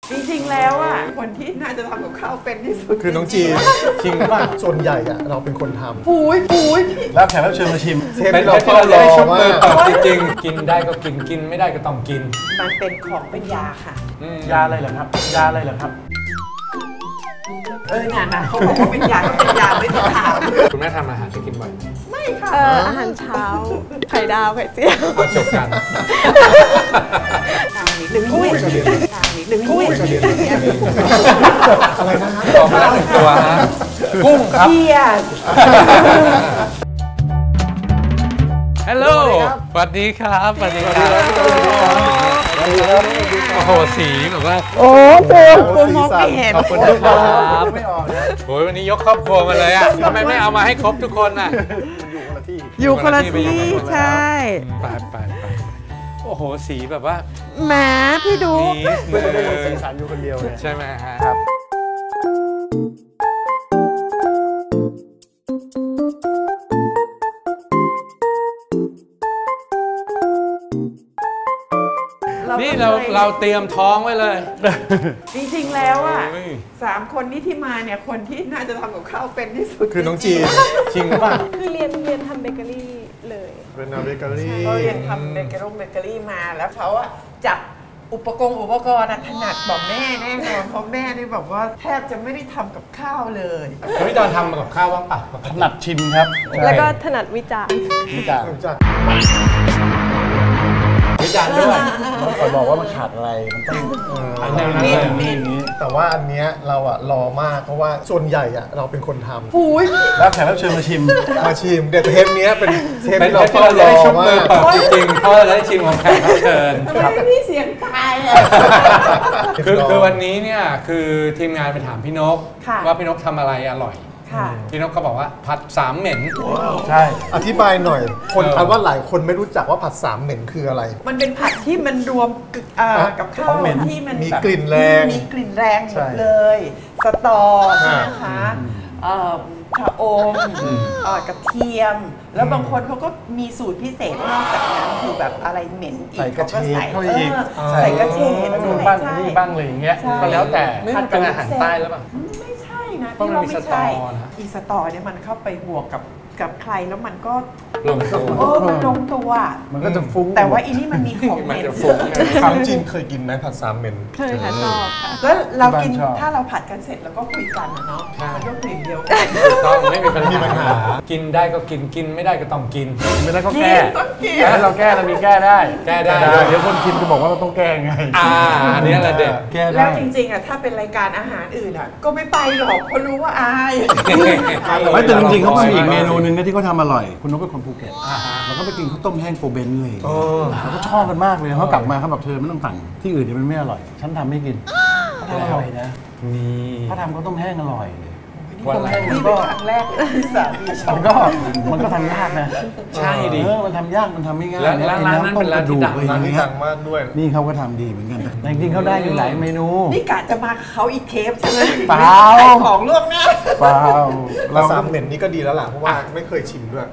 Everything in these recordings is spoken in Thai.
จริงๆแล้วอ่ะคนที่น่าจะทำกับข้าวเป็นที่สุดคือน้องจีจริงป่ะส่วนใหญ่อะเราเป็นคนทำปุ้ยแล้วแขกรับเชิญมาชิมเทปที่เราเฝ้ารอว่าจริงๆกินได้ก็กินกินไม่ได้ก็ต้องกินมันเป็นของเป็นยาค่ะยาอะไรเหรอครับยาอะไรเหรอครับนะเขาบอกว่าเป็นยาก็เป็นยาไม่ต้องถามคุณแม่ทำอาหารให้กินบ่อยไม่ค่ะอาหารเช้าไข่ดาวไข่เจียวมาจบกันนิดนึงอุ้ยนิดนึงอุ้ยอะไรนะฮะออกมาแล้ว1 ตัวฮะกุ้งครับฮัลโหลสวัสดีครับสวัสดีครับโอ้โหสีแบบว่าโอ้คุณมองไม่เห็นขอบคุณครับไม่ออกนะโอ้ยวันนี้ยกครอบครัวมาเลยอ่ะทำไมไม่เอามาให้ครบทุกคนน่ะอยู่คนละที่ใช่ไปโอ้โหสีแบบว่าแหมพี่ดูไม่ได้สีสันอยู่คนเดียวใช่ไหมฮะครับนี่เราเตรียมท้องไว้เลยจริงๆแล้วอ่ะ3 คนนี้ที่มาเนี่ยคนที่น่าจะทำกับข้าวเป็นที่สุดคือน้องจีจริงป่ะคือเรียนทำเบเกอรี่เลยเรียนเบเกอรี่เขาเรียนทำเบเกอรี่มาแล้วเขาอะจับอุปกรณ์ถนัดบอกแม่แน่นอนเพราะแม่นี่แบบว่าแทบจะไม่ได้ทำกับข้าวเลยพี่ตอนทำกับข้าวว่างปะถนัดชิมครับแล้วก็ถนัดวิจารณ์ด้วยขอบอกว่ามันขาดอะไรมันต้องแต่ว่าอันเนี้ยเราอะรอมากเพราะว่าส่วนใหญ่อะเราเป็นคนทำแล้วแขกรับเชิญมาชิมเดี๋ยวเทปนี้เป็นเทปที่เราเฝ้ารอมากจริงๆเพราะเราได้ชิมของแขกรับเชิญทำไมพี่เสียงตายอ่ะคือวันนี้เนี่ยคือทีมงานไปถามพี่นกว่าพี่นกทำอะไรอร่อยพี่นกก็บอกว่าผัด3 เหม็นใช่อธิบายหน่อยคนอันว่าหลายคนไม่รู้จักว่าผัด3 เหม็นคืออะไรมันเป็นผัดที่มันรวมกับข้าวที่มันมีกลิ่นแรงหมดเลยสตอใช่ไหมคะชะอมกระเทียมแล้วบางคนเขาก็มีสูตรพิเศษนอกจากนั้นคือแบบอะไรเหม็นอีกเขาก็ใส่ใส่กระเทียมบ้างนี่บ้างเลยอย่างเงี้ยก็แล้วแต่ผัดเป็นอาหารใต้แล้วป่ะเพราะมันมีสตอนะอีสตอเนี่ยมันเข้าไปบวกกับใครแล้วมันก็ลงตัวมันลงตัวมันก็จะฟุ้งแต่ว่าอีนี่มันมีของเหม็นครั้งจีนเคยกินไหมผัด3 เหม็นเคยค่ะชอบค่ะแล้วเรากินถ้าเราผัดกันเสร็จแล้วก็คุยกันเนาะมันก็กลิ่นเดียวกันต้องไม่มีปัญหากินได้ก็กินกินไม่ได้ก็ต้องกินไม่ได้ก็แก้ถ้าเราแก้เรามีแก้ได้เดี๋ยวคนกินจะบอกว่าเราต้องแก้ไงอันนี้แหละเด็ดแล้วจริงๆอ่ะถ้าเป็นรายการอาหารอื่นอ่ะก็ไม่ไปหรอกเพราะรู้ว่าอายไม่แต่จริงๆเขามีอีกเมนูนึงที่เขาทำอร่อยคุณนกเป็นคนภูเก็ตเราก็ไปกินข้าวต้มแห้งโกเบนเลยเราก็ชอบกันมากเลยเขากลับมาเขาแบบเธอไม่ต้องสั่งที่อื่นเดี๋ยวมันไม่อร่อยฉันทำให้กินเขาทำอร่อยนะนี่เขาทำข้าวต้มแห้งอร่อยวันแรกนี่เป็นครั้งแรกที่สามีชอบมันก็ทำยากนะใช่ดิมันทำยากมันทำไม่ง่ายแล้วร้านนั้นเป็นร้านที่ดังมากด้วยนี่เขาก็ทำดีเหมือนกันแต่จริงๆเขาได้อยู่หลายเมนูนี่กะจะมาเขาอีกเทปใช่ไหมเปล่าของล่วงหน้าเปล่าเรา3 เหม็นนี่ก็ดีแล้วล่ะเพราะว่าไม่เคยชิมด้วย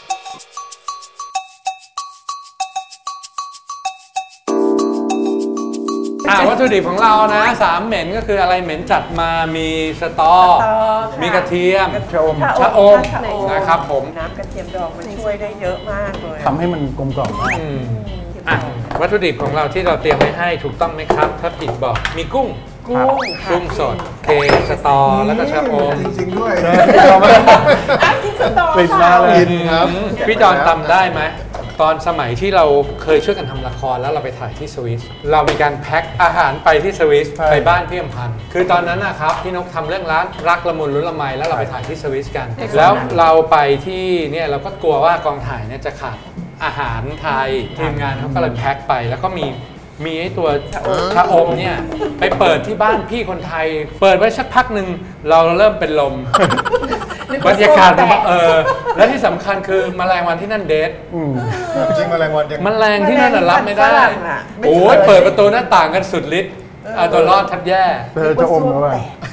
วัตถุดิบของเรานะ3 เหม็นก็คืออะไรเหม็นจัดมามีสตอมีกระเทียมชะอมนะครับผมน้ำกระเทียมดองมันช่วยได้เยอะมากเลยทำให้มันกลมกล่อมวัตถุดิบของเราที่เราเตรียมไว้ให้ถูกต้องไหมครับถ้าผิดบอกมีกุ้งสดสตอแล้วก็ชะอมจริงๆด้วยกินสตอปิดมาเลยครับพี่จอนจำได้ไหมตอนสมัยที่เราเคยช่วยกันทำละครแล้วเราไปถ่ายที่สวิสเรามีการแพ็คอาหารไปที่สวิสไปบ้านพี่อำพันธ์คือตอนนั้นนะครับพี่นกทำเรื่องร้านรักละมุนลุ้นละไมแล้วเราไปถ่ายที่สวิสกันแล้วเราไปที่เนี่ยเราก็กลัวว่ากองถ่ายเนี่ยจะขาดอาหารไทยทีมงานเขาก็เลยแพ็คไปแล้วก็มีไอ้ตัวชะอมเนี่ยไปเปิดที่บ้านพี่คนไทยเปิดไว้สักพักหนึ่งเราเริ่มเป็นลมบรรยากาศและที่สำคัญคือแมลงวันที่นั่นเดทจริงแมลงวันแมลงที่นั่นรับไม่ได้โอ้ยเปิดประตูหน้าต่างกันสุดฤทธิ์เอาตัวรอดทับแย่จะอมแล้ว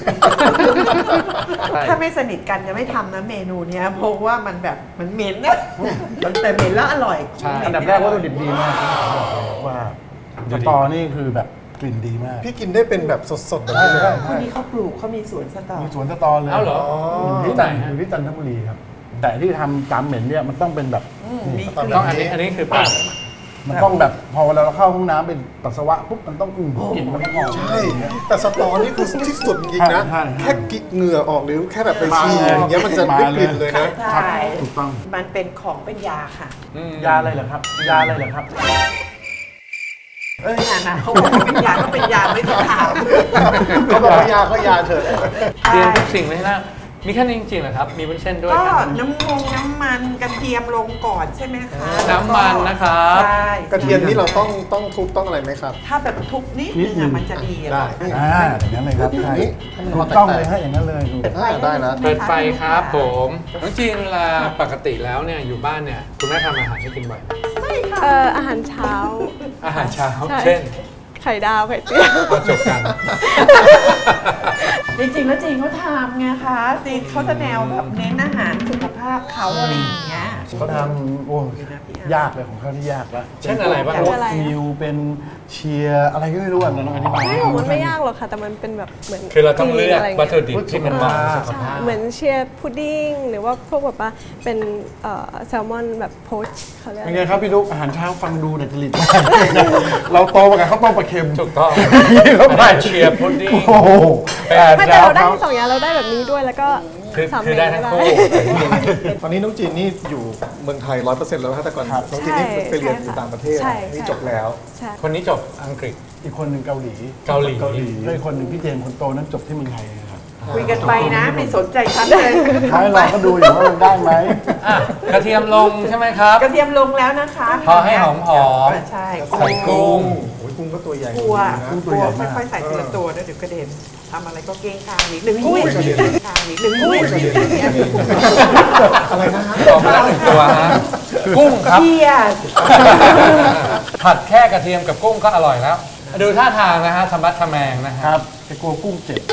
ถ้าไม่สนิทกันจะไม่ทำนะเมนูนี้เพราะว่ามันแบบมันเหม็นนะแต่เหม็นแล้วอร่อยอันดับแรกวัตถุดิบดีมากว่าสตอนี่คือแบบกลิ่นดีมากพี่กินได้เป็นแบบสดๆแบบนี้เลยคนนี้เขาปลูกเขามีสวนสตอมีสวนสตอเลยเอ้าเหรออยู่ที่จันทบุรีครับ แต่ที่ทำจามเหม็นเนี่ยมันต้องเป็นแบบมีตอนต้องนี้อันนี้คือปากมันต้องแบบพอเวลาเราเข้าห้องน้ำเป็นปัสสาวะปุ๊บมันต้องกลิ่นมันต้องออกใช่แต่สตอนี่คือที่สุดจริงๆนะใช่แค่กิกเหงื่อออกหรือแค่แบบไปฉี่อย่างเงี้ยมันจะได้กลิ่นเลยนะใช่ถูกต้องมันเป็นของเป็นยาค่ะยาอะไรเหรอครับ ยาอะไรเหรอครับนะเขาบอกว่าเป็นยาก็เป็นยาไม่ต้องถามเขาบอกว่ายาก็ยาเถอะเตรียมทุกสิ่งไว้ให้แล้วมีแค่นี้จริงๆเหรอครับ มีวุ้นเส้นด้วยก็ครับน้ำมันกระเทียมลงก่อนใช่ไหมคะน้ำมันนะครับใช่กระเทียมนี่เราต้องทุบต้องอะไรไหมครับถ้าแบบทุบนิดนึงอะมันจะดีอะได้อย่างนั้นเลยครับใช่นี่ถูกต้องเลยฮะอย่างนั้นเลยดูได้นะเปิดไฟครับผมน้องจีนเวลาปกติแล้วเนี่ยอยู่บ้านเนี่ยคุณแม่ทำอาหารให้กินบ่อยไหมอาหารเช้าอาหารเช้าใช่เช่นไข่ดาวไข่เจียวเอาจบกันจริงๆแล้วจีนเขาทำไงคะจีนเขาจะแนวแบบเน้นอาหารสุขภาพเขาอะไรอย่างเงี้ยเขาทำโอ้ยากเลยของเขาที่ยากแล้วเช่นอะไรบ้างโอ๊ตมิลเป็นเชียร์อะไรก็ไม่รู้อ่ะน้องอธิบายไม่ของมันไม่ยากหรอกค่ะ แต่มันเป็นแบบเหมือนคือเราต้องเลือกะไรวัตเงี้ยถุดิบที่มันเหมาะกับสุขภาพเหมือนเชียร์พุดดิ้งหรือว่าพวกแบบว่าเป็นแซลมอนแบบโพชเขาเรียกเป็นไงครับพี่ดุ๊กอาหารเช้าฟังดูเด็ดจริตมากเราโตมากับข้าวต้มปลาเค็มถูกต้องเข้าไปเชียร์พุดดิ้งโอ้โหไม่แต่เราได้ทั้งสองอย่างเราได้แบบนี้ด้วยแล้วก็คือได้ทั้งคู่ตอนนี้น้องจีนนี่อยู่เมืองไทย 100% แล้วแต่ก่อนน้องจีนนี่ไปเรียนอยู่ต่างประเทศใช่นี่จบแล้วใช่คนนี้จบอังกฤษอีกคนหนึ่งเกาหลีเกาหลีแล้วอีกคนหนึ่งพี่เจมส์คนโตนั้นจบที่เมืองไทยนะครับคุยกันไปนะไม่สนใจฉันเลยท้ายเราก็ดูอยู่ว่ามันได้ไหมอ่ะกระเทียมลงใช่ไหมครับกระเทียมลงแล้วนะคะพอให้หอมๆใช่ใส่กุ้งโอ้ยกุ้งก็ตัวใหญ่กลัวนะกุ้งกตัวลัใหวญ่มากค่อยๆใส่ทีละตัวแล้วเดี๋ยวกระเด็นทำอะไรก็เก้งกลางนิดนึงอุ้ยกระเด็นกลางนิดนึงอุ้ยอะไรนะฮะออกมาแล้วหนึ่งตัวฮะกุ้งครับเกียร์ผัดแค่กระเทียมกับกุ้งก็อร่อยแล้ว ดูท่าทางนะฮะธรรมะทแมงนะฮะครับแต่กลัวกุ้งเจ็บ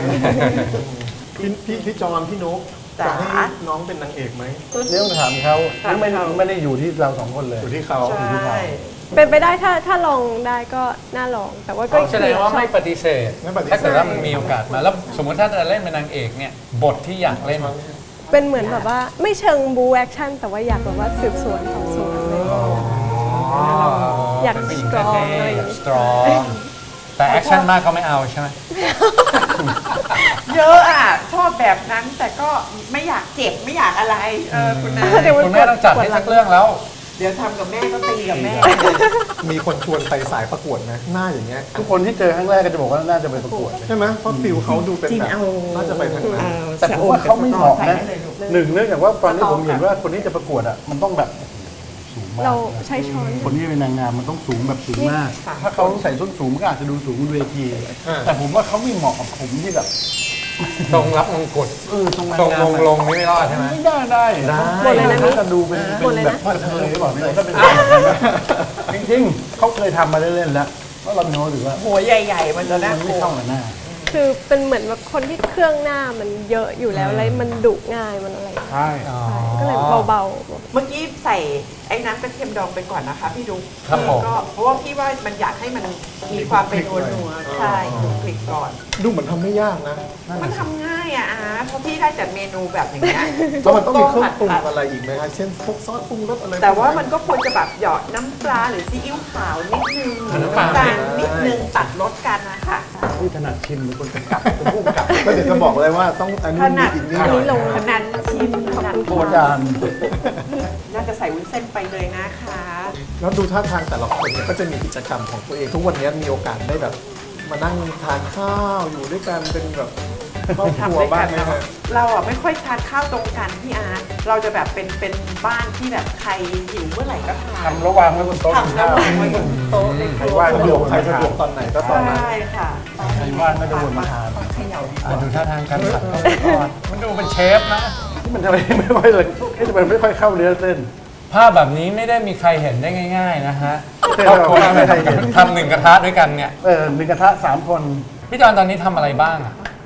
พี่จอนพี่นุ๊กจะให้น้องเป็นนางเอกไหมเรื่องถามเขาไม่ได้อยู่ที่เราสองคนเลยอยู่ที่เขาใช่เป็นไปได้ถ้าลองได้ก็น่าลองแต่ว่าก็แสดงว่าไม่ปฏิเสธไม่ปฏิเสธถ้าเกิดว่ามันมีโอกาสมาแล้วสมมติถ้าจะเล่นเป็นนางเอกเนี่ยบทที่อยากเล่นเป็นเหมือนแบบว่าไม่เชิงบูแอคชั่นแต่ว่าอยากแบบว่าสืบสวนสอบสวนอะไรอย่างเงี้ยอยากเป็นผู้หญิงสตรองเท่อะไรอย่างๆเงี้ยสตรองแต่แอคชั่นมากก็ไม่เอาใช่ไหมเยอะอ่ะชอบแบบนั้นแต่ก็ไม่อยากเจ็บไม่อยากอะไรคุณนายคุณแม่ต้องจัดให้สักเรื่องแล้วเดี๋ยวทำกับแม่ก็ตีกับแม่มีคนชวนไปสายประกวดนะหน้าอย่างเงี้ยทุกคนที่เจอครั้งแรกก็จะบอกว่าน่าจะไปประกวดใช่ไหมเพราะฟิลเขาดูเป็นจีนแบบเอาน่าจะไปทางนั้นแต่ผมว่าเขาไม่เหมาะนะใส่ได้เลยลูกหนึ่งเนื่องจากว่าตอนนี้ผมเห็นว่าคนที่จะประกวดอ่ะมันต้องแบบสูงมากเราใช้ช้อนคนที่เป็นนางงามมันต้องสูงแบบสูงมาก ถ้าเขาใส่ส้นสูงมันก็อาจจะดูสูงบนเวที แต่ผมว่าเขาไม่เหมาะกับผมที่แบบตรงรับมงกุฎตรงนางตรงงามลงนี่ไม่รอดใช่ไหมไม่ได้ได้หมดเลยนะเขาจะดูเป็นแบบพ่อเธอหรือเปล่าไม่รู้ถ้าเป็นจริงๆเขาเคยทำมาเล่นๆแล้วว่าเราโน้ตหรือว่าหัวใหญ่ๆมันจะมัน่าน กไม่ลัวเข้ากับหน้าคือเป็นเหมือนแบบคนที่เครื่องหน้ามันเยอะอยู่แล้วแล้วมันดุง่ายมันอะไรอย่างเงี้ยใช่ใช่ก็เลยเบาเมื่อกี้ใส่ไอ้น้ำกระเทียมดองไปก่อนนะคะพี่ดุ๊กครับผมก็เพราะว่าพี่ว่ามันอยากให้มันมีความเป็นนัวๆใช่คลิกก่อนดูเหมือนทำไม่ยากนะมันทำง่ายอ่ะอาร์ตเพราะพี่ได้แต่เมนูแบบอย่างเงี้ยแล้วมันต้องมีเครื่องปรุงผัดอะไรอีกไหมคะเช่นพวกซอสปรุงรสอะไรแต่ว่ามันก็ควรจะแบบหยอดน้ำปลาหรือซีอิ๊วขาวนิดนึงน้ำปลาตาลนิดนึงตัดรสกันนะคะที่ถนัดชิมเป็นคนกำกับเป็นผู้กำกับก็เดี๋ยวจะบอกเลยว่าต้องอันนี้ขนาดอีกนิดอันหน่นี้อยลงขนาดชิมขนาดโบจานน่าจะใส่วุ้นเส้นไปเลยนะคะแล้วดูท่าทางแต่ละคนเนี่ยก็จะมีกิจกรรมของตัวเอง ทุกวันนี้มีโอกาสได้แบบ มานั่งทานข้าวอยู่ด้วยกันเป็นแบบครอบครัวบ้างไหมครับเราอ่ะไม่ค่อยทานข้าวตรงกันพี่อาร์ตเราจะแบบเป็นบ้านที่แบบใครหิวเมื่อไหร่ก็ทานทำระวางไว้บนโต๊ะกินทำแล้ข้าว ววางไว้บนโต๊ะในครัวสะดวกใครสะดวกตอนไหนก็ตอนนั้นใช่ค่ะใครว่างก็จะวนมาทานเขย่าดูท่าทางการผัดมันดูเป็นเชฟนะมันทำไมไม่ค่อยเลยทำไมไม่ค่อยเข้าเนื้อเส้นภาพแบบนี้ไม่ได้มีใครเห็นได้ง่าย ๆ นะฮะใช่ครอบครัวไม่มีใครเห็นทำหนึ่งกระทะด้วยกันเนี่ยหนึ่งกระทะ3 คนพี่จอนตอนนี้ทำอะไรบ้างอ่ะ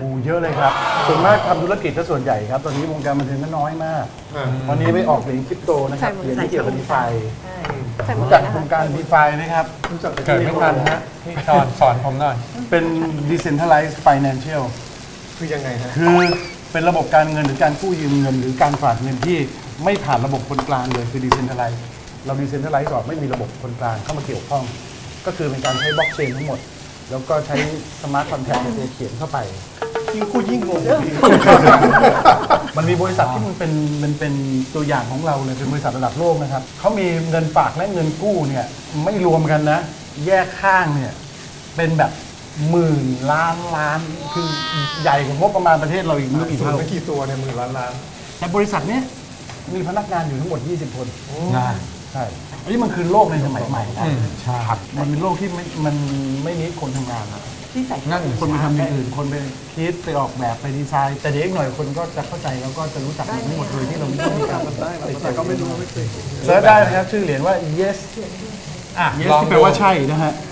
โอ้เยอะเลยครับส่วนมากทำธุรกิจก็ส่วนใหญ่ครับตอนนี้วงการบันเทิงก็น้อยมากวันนี้ไปออกเหรียญคริปโตนะครับเหรียญที่เกี่ยวกับดีฟาใส่หมดรู้เลจัยกนะโครคะงการดีฟาไหมครับรู้จักเกิดไม่ทันฮะพี่จอนสอนผมหน่อยเป็น decentralized financial คือยังไงฮะคือเป็นระบบการเงินหรือการกู้ยืมเงินหรือการฝากเงินที่ไม่ผ่านระบบคนกลางเลยคือ decentralized เรา decentralized ก่อนไม่มีระบบคนกลางเข้ามาเกี่ยวข้อง ก็คือเป็นการใช้บล็อกเชนทั้งหมด แล้วก็ใช้สมาร์ทคอนแท็กในเขียนเข้าไปยิ่งพูดยิ่งงงมันมีบริษัทที่มันเป็นตัวอย่างของเราเลยเป็นบริษัทระดับโลกนะครับเขามีเงินฝากและเงินกู้เนี่ยไม่รวมกันนะ แยกข้างเนี่ยเป็นแบบหมื่นล้านคือใหญ่กว่างบประมาณประเทศเราอีกไม่รู้กี่สูงเท่าไม่กี่ตัวเนี่ย10,000 ล้านแต่บริษัทเนี้ยมีพนักงานอยู่ทั้งหมด 20 คนใช่อันนี้มันคือโลกในสมัยใหม่นะใช่ครับมันเป็นโลกที่มันไม่มีคนทำงานนะที่ใส่นั่นคนไปทำอย่างอื่นคนไปคิดไปออกแบบไปดีไซน์ แต่เดี๋ยวอีกหน่อยคนก็จะเข้าใจแล้วก็จะรู้จักทั้งหมดเลยที่เราไม่ต้องมีการได้แต่ก็ไม่รู้ไม่เคยเสิร์ชได้นะครับชื่อเหรียญว่า yes อ่ะ yes ลองที่แปดูลว่าใช่นะฮะ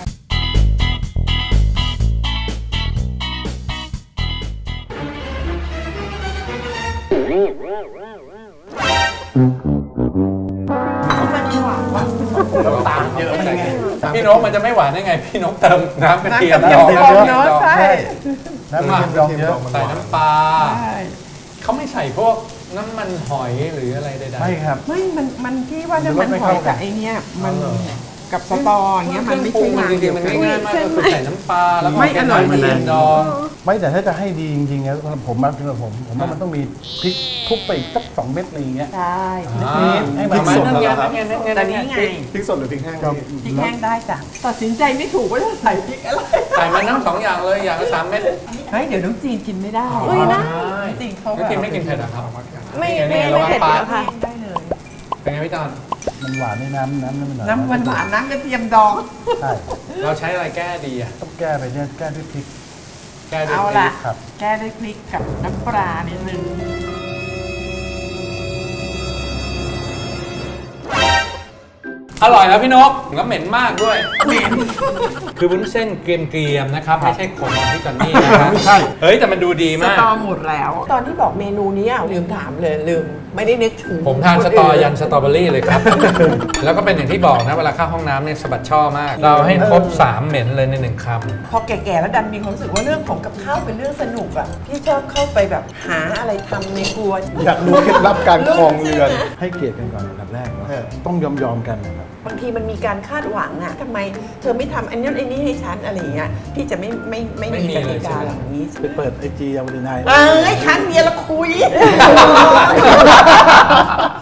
ตามเยอะไม่ไงพี่นกมันจะไม่หวานได้ไง พี่นกเติมน้ำกระเทียมน้ำกระเทียมดองเนาะใช่น้ำมันดองเยอะใส่น้ำปลาใช่เขาไม่ใส่พวกน้ำมันหอยหรืออะไรใดๆไม่ครับไม่มันที่ว่าน้ำมันไม่หอเข้าย กันกับไอเนี้ยมันกับสตออย่างเงี้ยมันไม่ปรุใช่งมันน้ำจริงๆมันง่ายๆมากก็คือใส่น้ำปลาแล้วก็ไม่อร่อยกระเทียมดองไม่แต่ถ้าจะให้ดีจริงๆนะสำหรับผมนะสำหรับผมว่ามันต้องมีพริกทุบไปอีกสัก2 เม็ดอะไรอย่างเงี้ยใช่นิดๆให้มันพริกสดนั่นเหรไงอครับแต่นี้ไงพริกสดหรือพริกแห้งก็พริกแห้งได้จ้ะตัดสินใจไม่ถูกว่าจะใส่พริกอะไรใส่มันทั้ง2อย่างเลยอย่างละ3 เม็ดเฮ้ยเดี๋ยวน้องจีนกินไม่ได้อุ้ยนะจริงเขาน้องจีนไม่กินเผ็ดเหรอครับไม่เผ็ดอยู่แล้วค่ะได้เลยเป็นไงพี่จอนมันหวานในน้ำมันหน่อยน้ำหวานน้ำกระเทียมดองใช่เราใช้อะไรแก้ดีอ่ะต้องแก้ไปเนี่ยแก้ด้วยพริกแก้ด้วยเอาพริละกครับแก้ด้วยพริกกับน้ำปลานิดนึงอร่อยแล้วพี่นกแล้วเหม็นมากด้วยเหม็นคือวุ้นเส้นเกรียมๆนะครับไม่ใช่ขมของพี่จอนนี่นะครับไม่ใช่เฮ้ยแต่มันดูดีสมากตอหมดแล้ว ตอนที่บอกเมนูนี้ลืมถามเลยลืมไม่ได้นึกถึงผมทานสตอยันสตรอเบอรี่เลยครับ แล้วก็เป็นอย่างที่บอกนะเวลาเข้าห้องน้ำเนี่ยสะบัดช่อมาก เราให้ครบ3 เหม็นเลยใน1 คำพอแก่ๆแล้วดันมีความรู้สึกว่าเรื่องของกับข้าวเป็นเรื่องสนุกอ่ะพี่ชอบเข้าไปแบบหาอะไรทำในครัวอยากรู้เคล็ดลับการครองเรือนให้เกียรติกันก่อนอันดับแรกเนอะเออต้องยอมกันนะครับบางทีมันมีการคาดหวังอ่ะทำไมเธอไม่ทำอันนั้นอันนี้ให้ฉันอะไรอย่างเงี้ยพี่จะไม่มีไม่มีกเลติยใช่กาไหมเหล่านี้ไปเปิดไอจีเอาไปในเอ้ยครั้งเดียวละคุย